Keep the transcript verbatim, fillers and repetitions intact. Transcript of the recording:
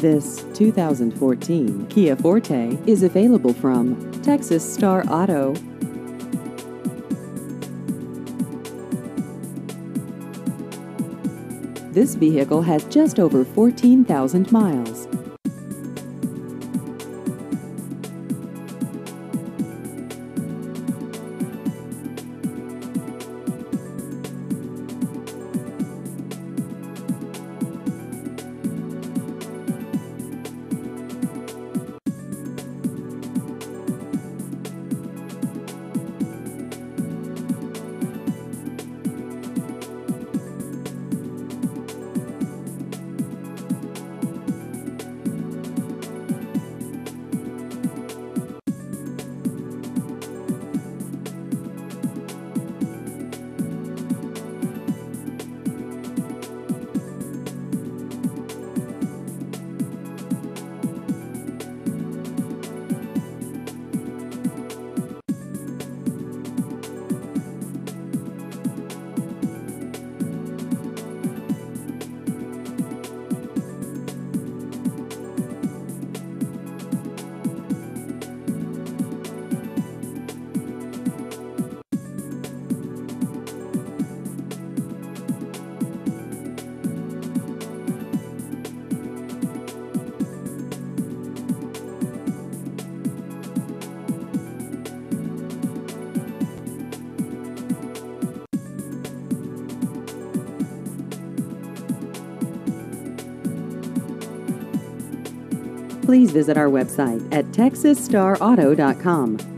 This two thousand fourteen Kia Forte is available from Texas Star Auto. This vehicle has just over fourteen thousand miles. Please visit our website at texas star auto dot com.